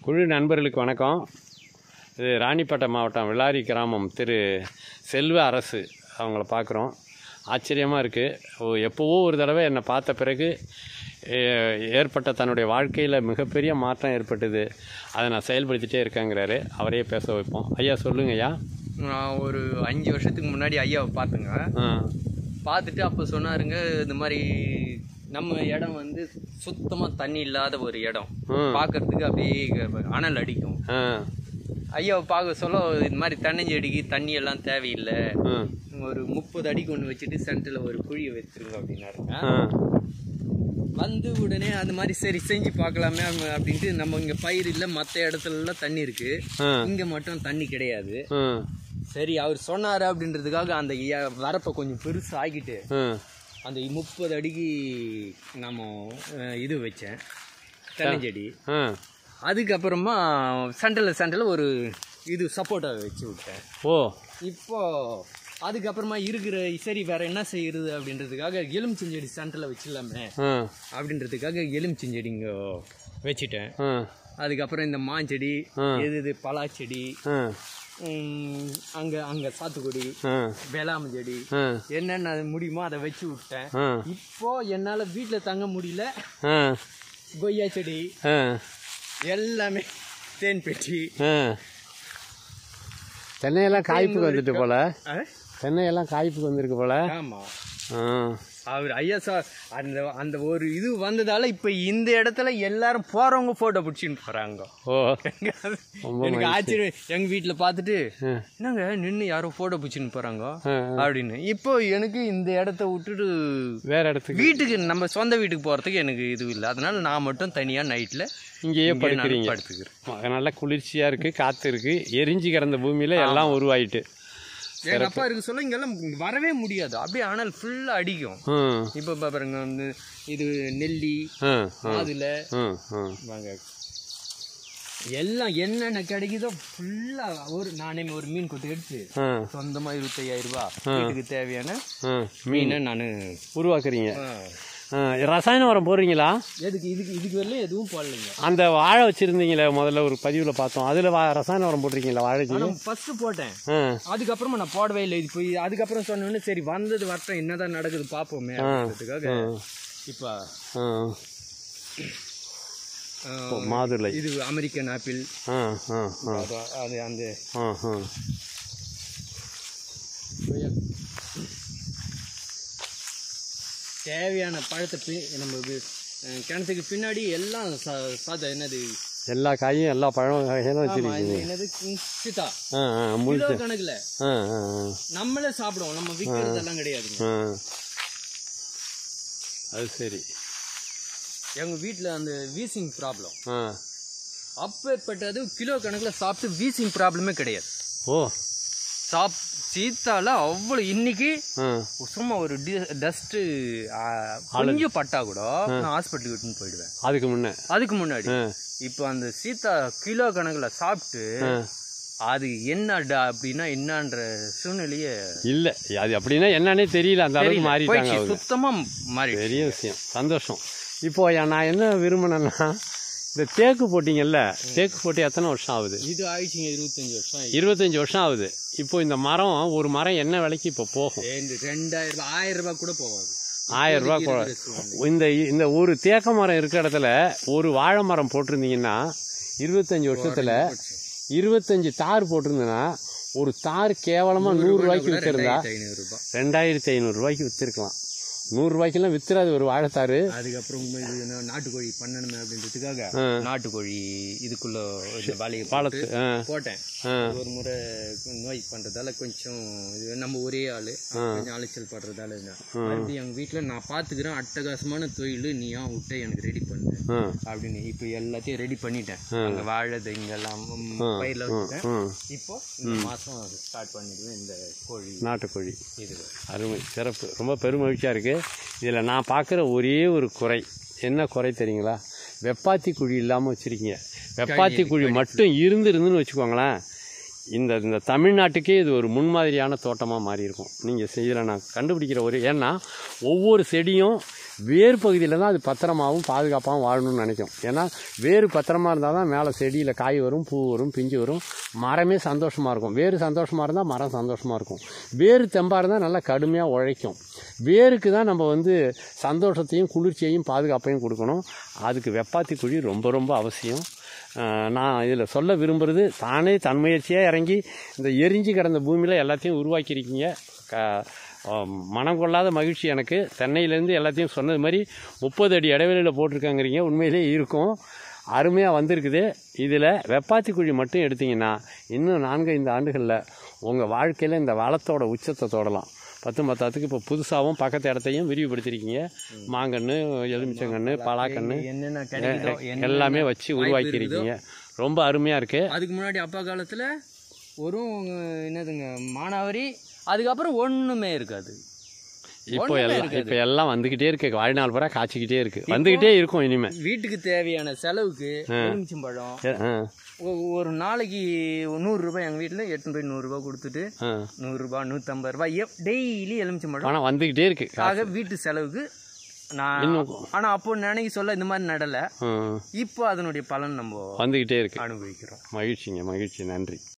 குழு நண்பர்களுக்கு வணக்கம். இது ராணிப்பேட்டை மாவட்டம் விளாரி கிராமம் திரு செல்வ அரசு அவங்கள பார்க்குறோம். ஆச்சரியமாக இருக்குது. எப்போவோ ஒரு தடவை என்னை பார்த்த பிறகு ஏற்பட்ட தன்னுடைய வாழ்க்கையில் மிகப்பெரிய மாற்றம் ஏற்பட்டது. அதை நான் செயல்படுத்திகிட்டே இருக்கேங்கிறாரு. அவரையே பேச வைப்போம். ஐயா சொல்லுங்க ஐயா. நான் ஒரு 5 வருஷத்துக்கு முன்னாடி ஐயாவை பார்த்துங்க. பார்த்துட்டு அப்போ சொன்னாருங்க, இந்த மாதிரி நம்ம இடம் வந்து சுத்தமாக தண்ணி இல்லாத ஒரு இடம், பார்க்கறதுக்கு அப்படியே அனல் அடிக்கும். ஐயாவை பார்க்க சொல்ல இந்த மாதிரி தென்னஞ்செடிக்கு தண்ணி எல்லாம் தேவையில்லை, ஒரு 30 அடிக்கு ஒன்று வச்சுட்டு சென்டரில் ஒரு குழியை வச்சிருங்க அப்படின்னாருங்க. வந்து உடனே அந்த மாதிரி சரி செஞ்சு பார்க்கலாமே அப்படின்ட்டு, நம்ம இங்கே பயிர் இல்லை, மற்ற இடத்துலலாம் தண்ணி இருக்கு, இங்கே மட்டும் தண்ணி கிடையாது. சரி அவர் சொன்னார் அப்படின்றதுக்காக அந்த வரப்பை கொஞ்சம் பெருசு ஆகிட்டு அந்த 30 அடிக்கு நம்ம இது வச்சேன் தென்னஞ்செடி. அதுக்கப்புறமா சென்டரில் ஒரு இது சப்போட்டா வச்சு விட்டேன். இப்போ அதுக்கப்புறமா இருக்கிற சரி வேற என்ன செய்யறது அப்படின்றதுக்காக எலுமிச்சஞ்செடி சென்டரில் வச்சிடலாமே அப்படின்றதுக்காக எலுமிச்சஞ்செடி இங்கே வச்சுட்டேன். அதுக்கப்புறம் இந்த மாஞ்செடி, எது பலாச்செடி, அங்க சாத்துக்குடி, வேளாண் செடி, என்னென்ன முடியுமோ அதை வச்சு விட்டேன். இப்போ என்னால வீட்டுல தங்க முடியல. கொய்யா செடி எல்லாமே, தேன் பெட்டி, தென்னையெல்லாம் காய்ப்புக்கு வந்துட்டு போல. தென்னையெல்லாம் காய்ப்புக்கு வந்திருக்கு போல. ஆமா, அவர் ஐயா சார் அந்த ஒரு இது வந்ததால இப்ப இந்த இடத்துல எல்லாரும் போறவங்க போட்டோ பிடிச்சின்னு போறாங்க. எனக்கு ஆச்சரியம். எங்க வீட்டுல பாத்துட்டு என்னங்க நின்று யாரோ போட்டோ பிடிச்சின்னு போறாங்க அப்படின்னு. இப்போ எனக்கு இந்த இடத்த விட்டுட்டு வேற இடத்துக்கு, வீட்டுக்கு நம்ம சொந்த வீட்டுக்கு போறதுக்கு எனக்கு இது இல்லை. அதனால நான் மட்டும் தனியா நைட்ல இங்கேயே படுத்துக்கிறேன். நல்லா குளிர்ச்சியா இருக்கு, காத்து இருக்கு. எரிஞ்சு கிடந்த பூமியில எல்லாம் உருவாயிட்டு. எங்க அப்பா இருக்கு சொல்ல இங்கெல்லாம் வரவே முடியாது, அப்படியே ஆனால் ஃபுல்லா அடிக்கும். இப்ப பாருங்க, வந்து இது நெல்லி, மாதுளை, வாங்க எல்லாம் என்னென்ன கிடைக்குதோ ஃபுல்லா நானே ஒரு மீன் கொத்து எடுத்து சொந்தமா 25,000 ரூபாய் வீட்டுக்கு தேவையான மீனை நானு உருவாக்குறீங்க. ரசாயன உரம் போடுறீங்களா? எதுக்கு? இதுக்கு வரல எதுவும் போடலைங்க. அந்த வாழை வச்சிருந்தீங்களே முதல்ல ஒரு பதிவுல பார்த்தோம், அதுல ரசாயன உரம் போட்டிருக்கீங்களா? வாழைக்கு ஃபர்ஸ்ட் போட்டேன், அதுக்கப்புறமா நான் போடவே இல்லை. இது போய் அதுக்கப்புறம் சொன்னோன்னு சரி வந்தது வரட்டும், என்னதான் நடக்குது பாப்போமே அப்படின்றதுக்காக இப்ப மாதுளை, இது அமெரிக்கன் ஆப்பிள், அது அந்த தேவையான பழத்தை நம்ம கிணத்துக்கு பின்னாடி எல்லாம் என்னது எல்லா காயும் எல்லா பழம் வகைகளும் வச்சிருக்கீங்க. என்னது சீதா கிலோ கணக்குல நம்மளே சாப்பிடுவோம், நம்ம விற்கிறதெல்லாம் கிடையாதுங்க. அது சரி. எங்க வீட்டுல அந்த வீசிங் ப்ராப்ளம் அப்பேற்பட்டது, கிலோ கணக்குல சாப்பிட்டு வீசிங் ப்ராப்ளமே கிடையாது. சீத்தால அவ்வளவு இன்னைக்கு சும்மா ஒரு டஸ்ட் கொஞ்சம் பட்டா கூட நான் ஹாஸ்பிட்டலுக்கு போயிடுவேன். அதுக்கு முன்னாடி இப்ப அந்த சீத்தா கிலோ கணக்குல சாப்பிட்டு அது என்னடா அப்படின்னா என்னன்ற சூழ்நிலையே இல்ல. அது அப்படின்னா என்னன்னே தெரியல. அந்த அளவுக்கு மாறிட்டாங்க, சுத்தமா மாறி. பெரிய விஷயம், சந்தோஷம். இப்போ நான் என்ன விரும்பினேன்னா, இந்த தேக்கு போட்டிங்கல்ல, தேக்கு போட்டு எத்தனை வருஷம் ஆகுது? இது ஆயிடுச்சுங்க 25 வருஷம். 25 வருஷம் ஆகுது. இப்போ இந்த மரம், ஒரு மரம் என்ன விலைக்கு இப்போ போகும்? 2000 1000 ரூபாய் கூட போகாது. 1000 ரூபாய் கூட. இந்த ஒரு தேக்க மரம் இருக்க இடத்துல ஒரு வாழை மரம் போட்டிருந்தீங்கன்னா 25 வருஷத்துல 25 தார் போட்டிருந்தேன்னா, ஒரு தார் கேவலமா 100 ரூபாய்க்கு வித்திருந்தா 2500 ரூபாய்க்கு வித்திருக்கலாம். 100 ரூபாய்க்கெல்லாம் வித்துறாது ஒரு வாழைத்தாரு. அதுக்கப்புறம் நாட்டுக்கோழி பண்ணணுமே அப்படின்றதுக்காக நாட்டுக்கோழி இதுக்குள்ள வாழையை போட்டேன். ஒரு முறை நோய் பண்றதால கொஞ்சம் நம்ம ஒரே ஆளு கொஞ்சம் அலைச்சல் படுறதால மறுபடியும் எங்க வீட்டுல நான் பாத்துக்கிறேன், அட்டகாசமான தொழில், நீ ஏன் விட்ட எனக்கு ரெடி பண்ணு அப்படின்னு. இப்ப எல்லாத்தையும் ரெடி பண்ணிட்டேன். அங்க வாழை இங்கெல்லாம் பயிர்ல வச்சுட்டேன். இப்போ இந்த மாசம் ஸ்டார்ட் பண்ணிடுவேன் இந்த கோழி, நாட்டுக்கோழி. இது அருமை, சிறப்பு, ரொம்ப பெருமகிழ்ச்சியா இருக்கு. இதில் நான் பார்க்குற ஒரே ஒரு குறை, என்ன குறை தெரியுங்களா? வெப்பாத்தி குழி இல்லாமல் வச்சுருக்கீங்க. வெப்பாத்தி குழி மட்டும் இருந்துருந்துன்னு வச்சுக்கோங்களேன், இந்த இந்த தமிழ்நாட்டுக்கே இது ஒரு முன்மாதிரியான தோட்டமாக மாறி இருக்கும். நீங்கள் இதில் நான் கண்டுபிடிக்கிற ஏன்னா ஒவ்வொரு செடியும் வேறு பகுதியில் தான் அது பத்திரமாகவும் பாதுகாப்பாகவும் வாழணும்னு நினைக்கும். ஏன்னா வேறு பத்திரமா இருந்தால் தான் மேலே செடியில் காய் வரும், பூ வரும், பிஞ்சு வரும், மரமே சந்தோஷமாக இருக்கும். வேறு சந்தோஷமாக இருந்தால் மரம் சந்தோஷமாக இருக்கும். வேறு தெம்பாக இருந்தால் நல்லா கடுமையாக உழைக்கும். வேருக்கு தான் நம்ம சந்தோஷத்தையும் குளிர்ச்சியையும் பாதுகாப்பையும் கொடுக்கணும். அதுக்கு வெப்பாத்தி குழி ரொம்ப ரொம்ப அவசியம். நான் இதில் சொல்ல விரும்புகிறது, தானே தன்முயற்சியாக இறங்கி இந்த எரிஞ்சு கிடந்த பூமியில் எல்லாத்தையும் உருவாக்கியிருக்கீங்க. மனம் கொள்ளாத மகிழ்ச்சி எனக்கு. தென்னையிலேருந்து எல்லாத்தையும் சொன்னது மாதிரி 30 அடி இடைவெளியில் போட்டிருக்காங்கிறீங்க. உண்மையிலே இருக்கும், அருமையாக வந்திருக்குது. இதில் வெப்பாத்தி குழி மட்டும் எடுத்திங்கன்னா இன்னும் 4-5 ஆண்டுகளில் உங்கள் வாழ்க்கையில் இந்த வளத்தோட உச்சத்தை தொடலாம். 10 இப்போ புதுசாகவும் பக்கத்து இடத்தையும் விரிவுபடுத்திருக்கீங்க. மாங்கன்று, எலுமிச்சங்கன்று, பலாக்கன்று எல்லாமே வச்சு உருவாக்கியிருக்கீங்க. ரொம்ப அருமையாக இருக்குது. அதுக்கு முன்னாடி அப்பா காலத்தில் என்னதுங்க மானாவரி, அதுக்கப்புறம் ஒன்றுமே இருக்காது. இப்போ எல்லாம் வந்துக்கிட்டே இருக்கு. வாழ்நாள் பூரா காய்ச்சிக்கிட்டே இருக்கு, வந்துக்கிட்டே இருக்கும். இனிமேல் வீட்டுக்கு தேவையான செலவுக்கு எலுமிச்சம்பழம் ஒரு நாளைக்கு 100 ரூபாய், எங்கள் வீட்டில் 8 போய் 100 ரூபாய் கொடுத்துட்டு 100 ரூபாய் 150 ரூபாய் டெய்லி எலுமிச்சம்பழம் ஆனால் வந்துக்கிட்டே இருக்கு. ஆக வீட்டு செலவுக்கு நான் ஆனால் அப்போ நினைக்க சொல்ல இந்த மாதிரி நடலை. இப்போ அதனுடைய பலன் நம்ம வந்துக்கிட்டே இருக்கு, அனுபவிக்கிறோம். மகிழ்ச்சிங்க, மகிழ்ச்சி, நன்றி.